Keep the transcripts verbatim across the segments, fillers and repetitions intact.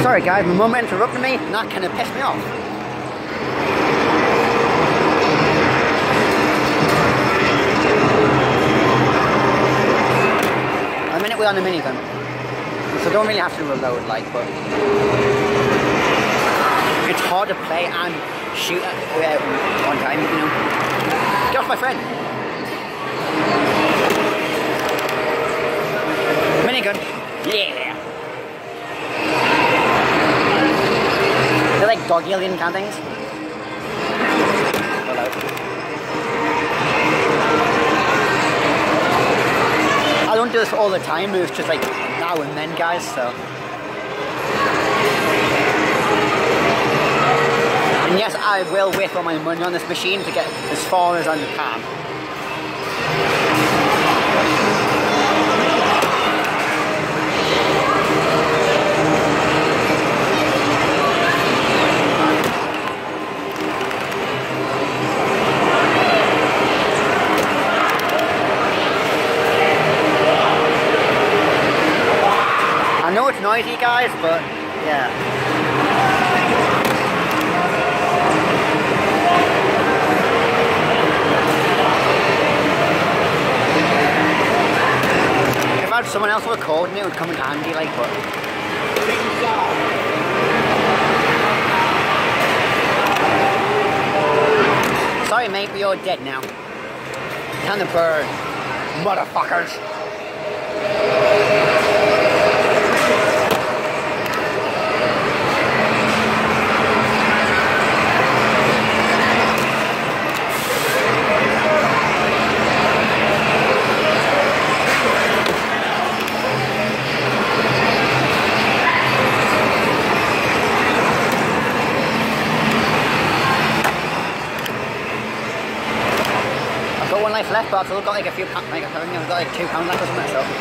Sorry guys, my mum interrupted me and that kind of pissed me off. A minute we're on the minigun, so don't really have to reload like, but it's hard to play and shoot at uh, one time, you know. Get off my friend. Minigun. Yeah. They're like dog alien kind of things. I don't do this all the time, it's just like now and then guys, so. And yes, I will waste all my money on this machine to get as far as I can. I know it's noisy guys, but yeah. If I had someone else recording it, it would come in handy like, but sorry mate, but you're dead now. Time to burn, motherfuckers. Left, but I've still got like a few pounds, like I've got like two pounds left or something, so.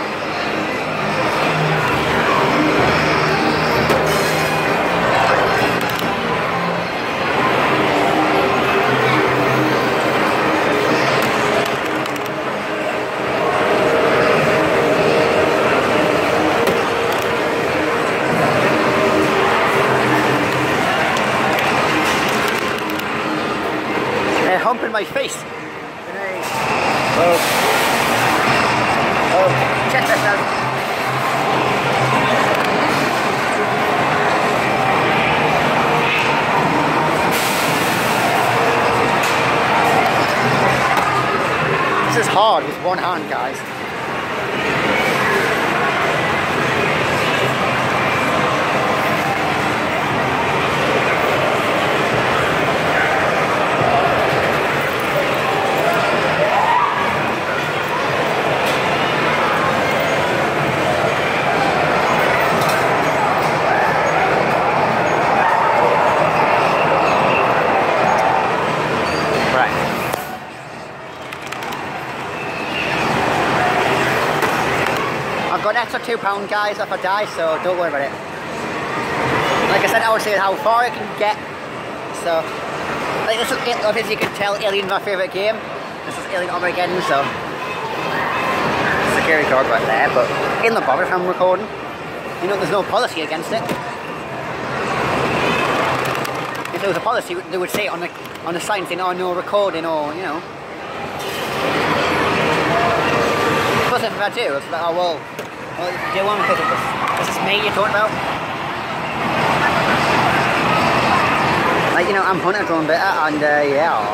They're humping my face. Oh. Oh, check this out. This is hard with one hand, guys. I've got an extra two pound guys if I die, so don't worry about it. Like I said, I would say how far I can get. So, like this is, obviously you can tell Alien's my favourite game. This is Alien Armageddon, so security guard right there, but in the bother if I'm recording. You know, there's no policy against it. If there was a policy, they would say it on the on the sign saying, "Oh, no recording," or you know. Plus, if I do, it's like, oh well. Well, do one because this, this is me you're talking about. Like, you know, I'm hunting drone better and uh, yeah.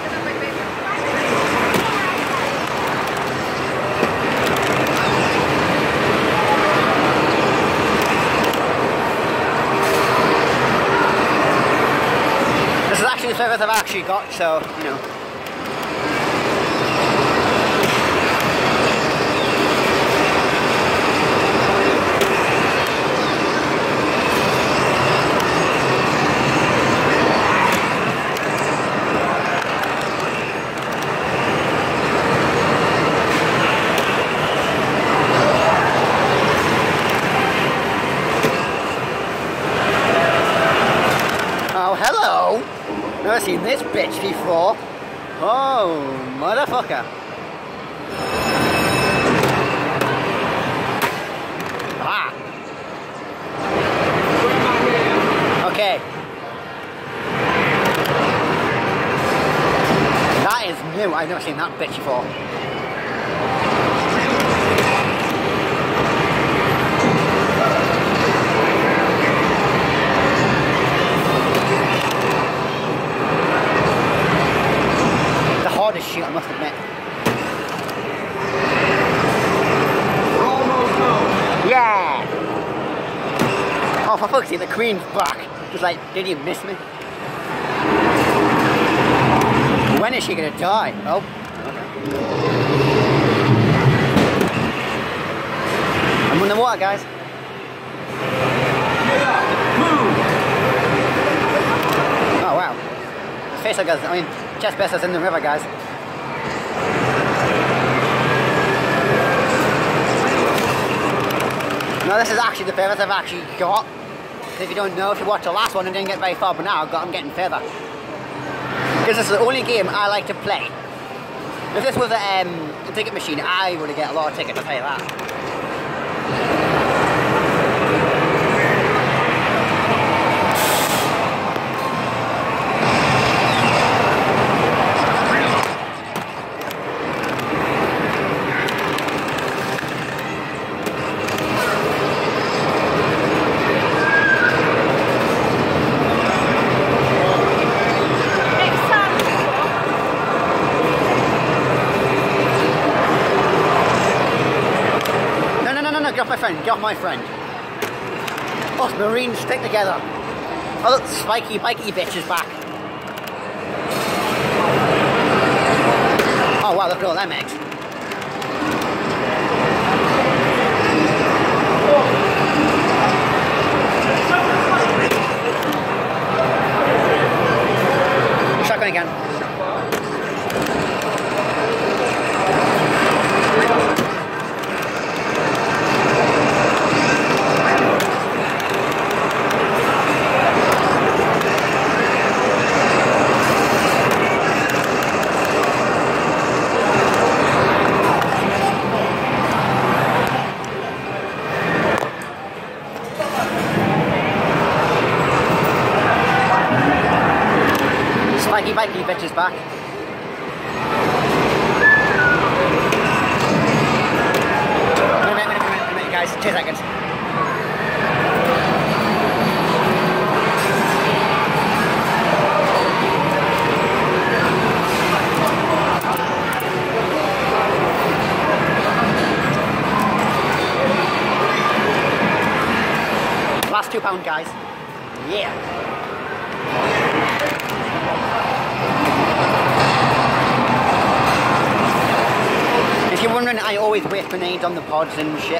This is actually the furthest I've actually got, so, you know. Never seen this bitch before. Oh, motherfucker. Ah. I've never seen that bitch before. The hardest shoot, I must admit. Almost home. Yeah! Oh, for fuck's sake, the Queen's back. Just like, did you miss me? When is she gonna die? Oh. I'm in the water, guys. Get up. Move. Oh, wow. Face like I mean, chest best is in the river, guys. Now, this is actually the furthest I've actually got. If you don't know, if you watched the last one and didn't get very far, but now I've got, I'm getting further. Because this is the only game I like to play. If this was a, um, a ticket machine, I would get a lot of tickets, I'll tell you that. Get off my friend, get off my friend. Us Marines stick together. Oh look, spiky, bikey bitch is back. Oh wow, look at all them eggs. Shotgun again. Spiky bikey bitch is back. Wait a minute, wait a minute, wait a minute, guys. Two seconds. Last two pound, guys. Yeah. If you're wondering, I always waste grenades on the pods and shit.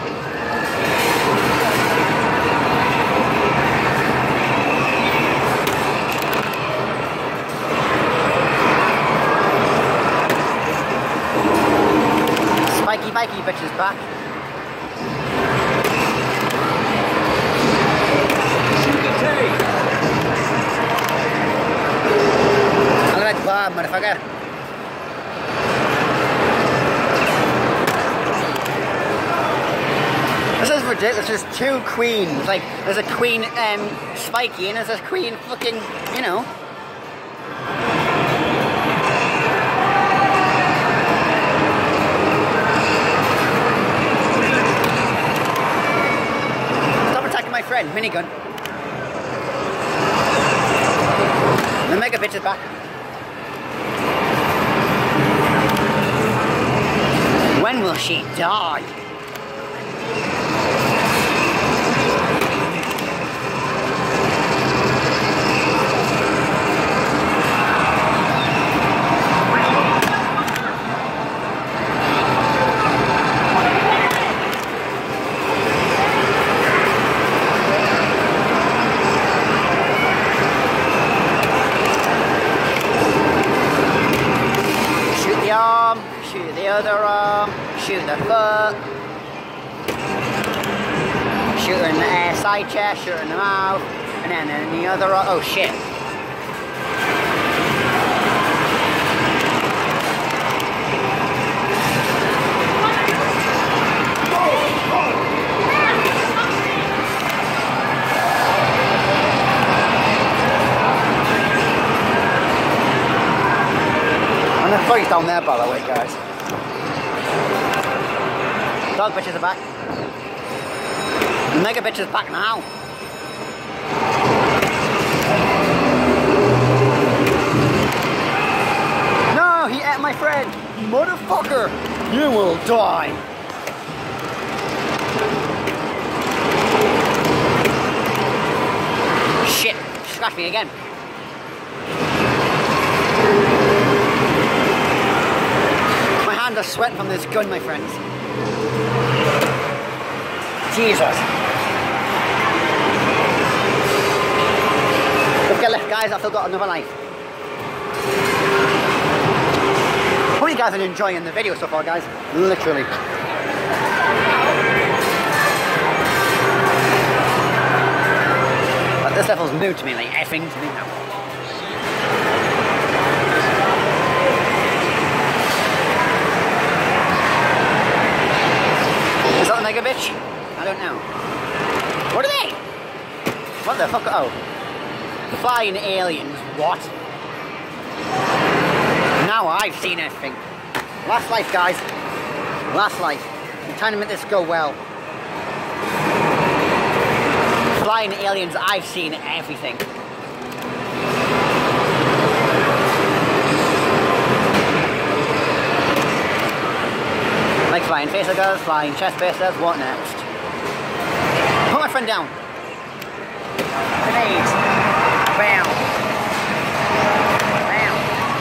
Spiky bikey bitch is back. I like Bob, motherfucker. This is ridiculous. There's two queens. Like, there's a queen um, Spiky and there's a queen fucking, you know. Stop attacking my friend. Minigun. The mega bitch is back. When will she die? Shoot the other arm, shoot the foot, shoot her in the uh, side chest, shoot her in the mouth, and then in the other arm. Oh shit. trees down there, by the way, guys. Dog bitches are back. Mega bitch is back now. No, he ate my friend. Motherfucker, you will die. Shit, she scratched me again. My hands are sweating from this gun, my friends. Jesus. Don't get left, guys, I've still got another life. Hope you guys are enjoying the video so far, guys. Literally. But this level's new to me, like effing to me now. Is that a mega bitch? I don't know. What are they? What the fuck? Oh. Flying aliens. What? Now I've seen everything. Last life, guys. Last life. I'm trying to make this go well. Flying aliens, I've seen everything. Like flying facehuggers, flying chest basters, what next? Put my friend down. Grenades. Bam. Bam.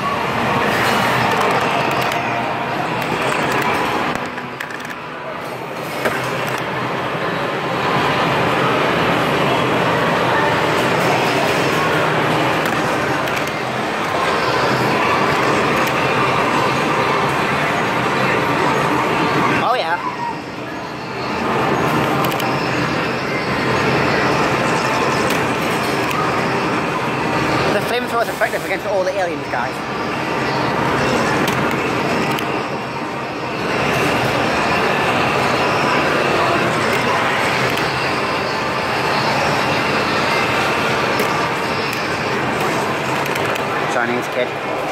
Oh yeah. The flamethrower is effective against all the aliens, guys. Chinese kid.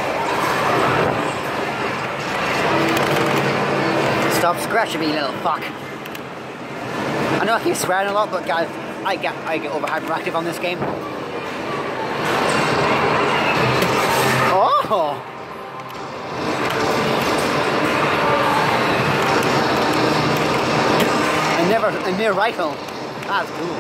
Stop scratching me, little fuck. I know I keep swearing a lot, but guys, I get I get over hyperactive on this game. Oh! I never a near rifle. That's cool.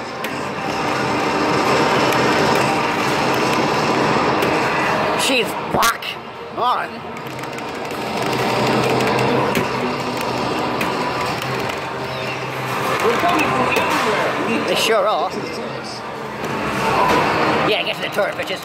She's whack. Alright. We're coming from everywhere. We need They sure are. to this. Yeah, get to the turret, bitches.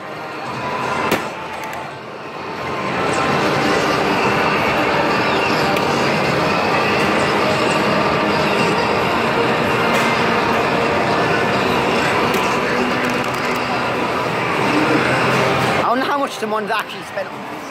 I don't know how much someone's actually spent on this.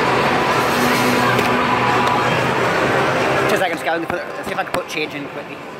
Two seconds, guys. Let's see if I can put change in quickly.